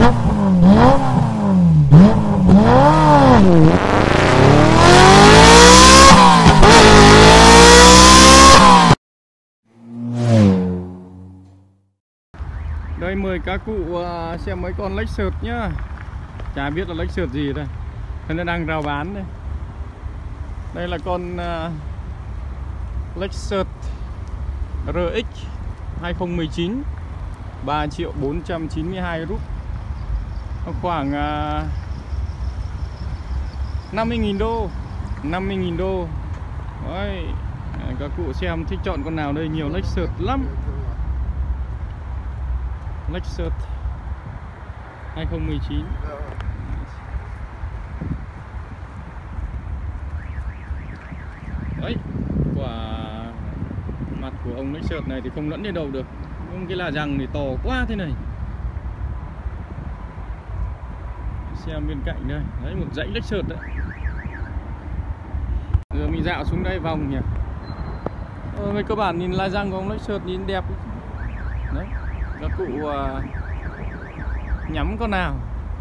Đây mời các cụ xem mấy con Lexus nhá. Chả biết là Lexus gì đây. Nó đang rao bán đây. Đây là con Lexus RX 2019 3.492.000 rúp. Khoảng 50.000 đô. 50.000 đô. Đấy. Các cụ xem thích chọn con nào đây, nhiều Lexus lắm. Lexus 2019. Đấy, quả mặt của ông Lexus này thì không lẫn lên đầu được. Nhưng cái là rằng thì to quá thế này. Xem bên cạnh đây, đấy một dãy Lexus đấy. Giờ mình dạo xuống đây vòng nhỉ. Về cơ bản nhìn la răng của ông Lexus nhìn đẹp. Đấy, các cụ nhắm con nào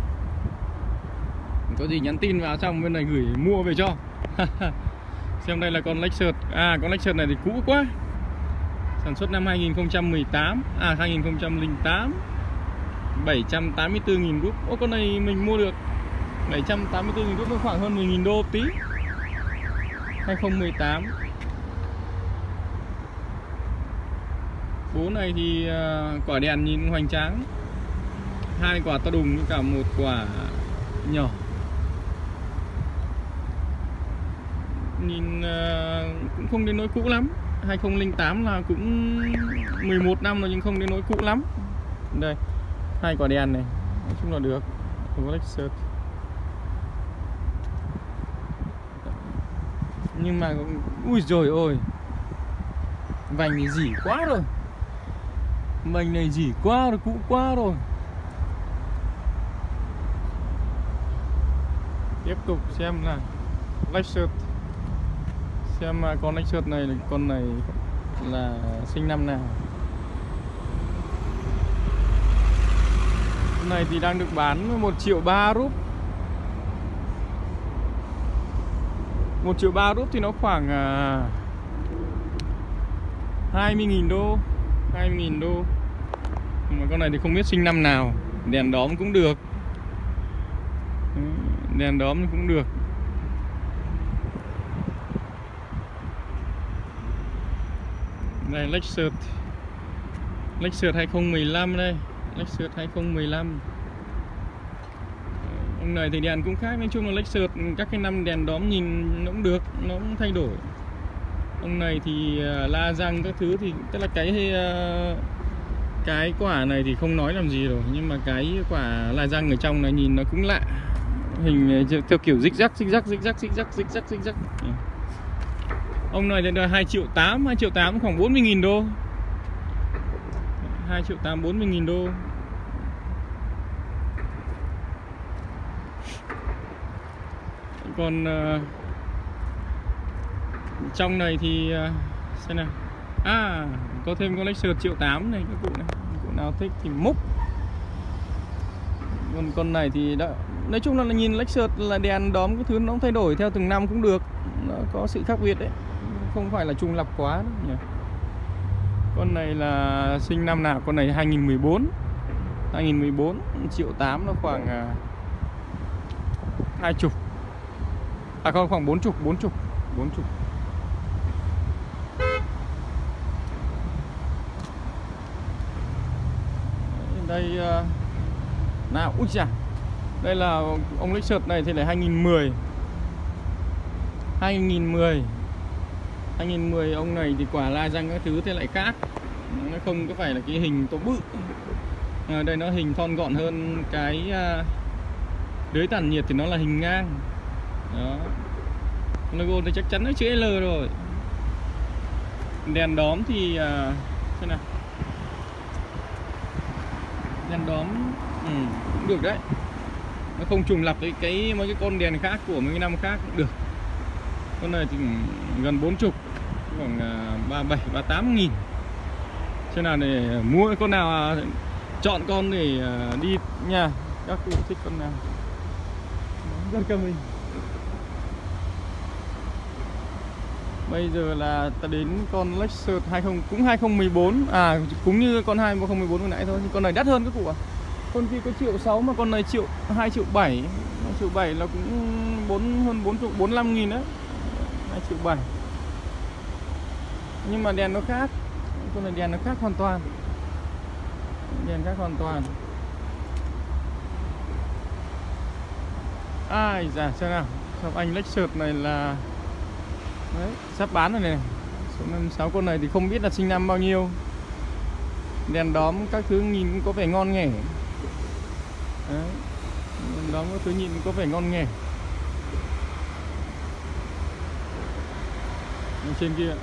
có gì nhắn tin vào xong bên này gửi mua về cho. Xem đây là con Lexus. Con Lexus này thì cũ quá. Sản xuất năm 2018 2008. 784.000 rúp. Ô, con này mình mua được 784.000 rúp, nó khoảng hơn 10.000 đô tí. 2018. Bố này thì quả đèn nhìn hoành tráng. 2 quả to đùng với cả một quả nhỏ. Nhìn cũng không đến nỗi cũ lắm. 2008 là cũng 11 năm rồi nhưng không đến nỗi cũ lắm. Đây, 2 quả đèn này, nói chung là được. Lexus. Nhưng mà ui rồi ôi, vành này rỉ quá rồi. Vành này rỉ quá rồi, cũ quá rồi. Tiếp tục xem là Lexus. Xem con Lexus này, con này là sinh năm nào. Con này thì đang được bán 1,3 triệu rúp. 1,3 triệu rúp thì nó khoảng 20.000 đô. 20.000 đô. Nhưng mà con này thì không biết sinh năm nào. Đèn đóm cũng được. Đèn đóm cũng được. Đây Lexus. Lexus 2015 đây. Lexus 2015. Ông này thì đèn cũng khác. Nói chung là Lexus các cái năm đèn đóm nhìn nó cũng được, nó cũng thay đổi. Ông này thì la răng các thứ thì tức là cái quả này thì không nói làm gì rồi, nhưng mà cái quả la răng ở trong này nhìn nó cũng lạ. Hình theo kiểu rích rắc. Ông này là 2,8 triệu. 2,8 triệu khoảng 40.000 đô. 2,8 triệu 40.000 đô. Còn trong này thì xem nào. Có thêm con Lexus 1,8 triệu này các cụ này. Cụ nào thích thì múc. Còn con này thì đã, nói chung là nhìn Lexus là đèn đóm cái thứ nó thay đổi theo từng năm cũng được. Nó có sự khác biệt đấy. Không phải là trùng lặp quá đâu nhỉ. Con này là sinh năm nào? Con này 2014. 2014, 1,8 triệu nó khoảng 20. Không, khoảng 40. Đây nào, ui chà. Đây là ông Lexus này thì là 2010. 2010 ông này thì quả la răng các thứ thế lại khác. Nó không có phải là cái hình to bự. Đây nó hình thon gọn hơn. Cái lưới tản nhiệt thì nó là hình ngang. Đó. Logo thì chắc chắn nó chữ L rồi. Đèn đóm thì xem nào. Đèn đóm cũng được đấy. Nó không trùng lặp với mấy cái con đèn khác của mấy cái năm khác cũng được. Con này thì gần 40, khoảng 37, 38 nghìn. Cho nào để mua con nào chọn con để đi nha. Các cụ thích con nào rất cơ mình. Bây giờ là ta đến con Lexus 2014. À cũng như con 2014 vừa nãy thôi, nhưng con này đắt hơn các cụ ạ. Con kia có 1.600.000 mà con này 2.700.000. 2.700.000 là cũng hơn 45.000 đấy. 2.700.000. Nhưng mà đèn nó khác. Con này đèn nó khác hoàn toàn. Đèn khác hoàn toàn. Ai dạ xem nào. Sao anh Lexus này là đấy, sắp bán rồi này. Số 56 con này thì không biết là sinh năm bao nhiêu. Đèn đóm các thứ nhìn cũng có vẻ ngon nghẻ. Đấy. Đèn đóm các thứ nhìn cũng có vẻ ngon nghẻ. Ở trên kia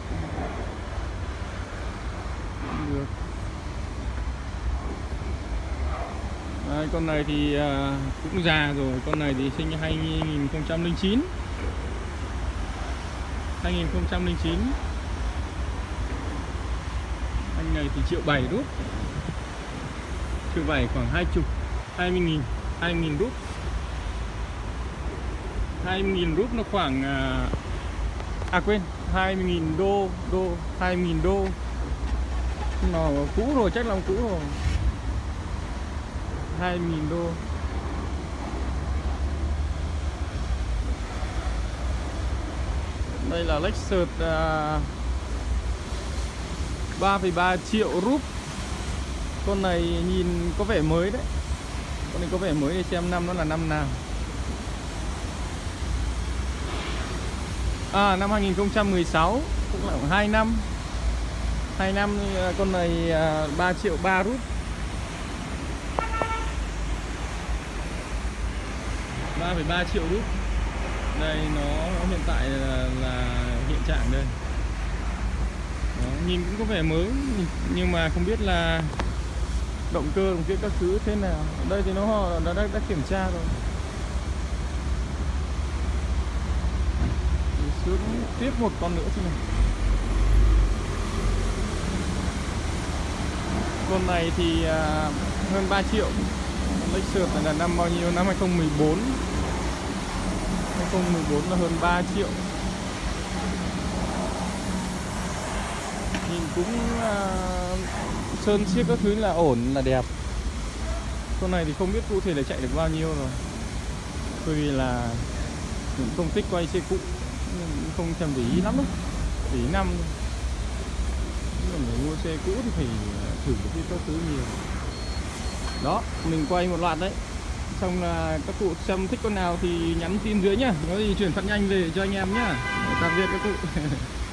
được. Đấy, con này thì cũng già rồi. Con này thì sinh 2009. 2009. Anh này thì 1.700.000 rút. 1.700.000 khoảng 20.000 rút. 20.000 rút nó khoảng quên, 20.000 đô 20.000 đô. Nó cũ rồi, chắc là cũ rồi. 2.000 đô. Đây là Lexus 3,3 triệu rúp. Con này nhìn có vẻ mới đấy. Con này có vẻ mới, để xem năm nó là năm nào. Năm 2016, cũng là khoảng 2 năm. 2 năm con này 3,3 triệu rúp. 3,3 triệu rúp. Đây nó hiện tại là hiện trạng đây. Đó, nhìn cũng có vẻ mới, nhưng mà không biết là động cơ đồng kia các thứ thế nào. Ở đây thì nó đã kiểm tra rồi. Xuống tiếp một con nữa xem nào. Con này thì hơn 3 triệu. Lexus này là năm bao nhiêu? Năm 2014. 2014 là hơn 3 triệu. Nhìn cũng sơn xiếc các thứ là ổn, là đẹp. Con này thì không biết cụ thể là chạy được bao nhiêu rồi. Bởi vì là mình không thích quay xe cũ, không thèm để ý lắm đâu. Để ý năm thôi. Nếu mà mua xe cũ thì phải thử cái các thứ nhiều. Đó, mình quay một loạt đấy. Xong là các cụ xem thích con nào thì nhắn tin dưới nhá. Có gì chuyển phát nhanh về cho anh em nhá. Tạm biệt các cụ.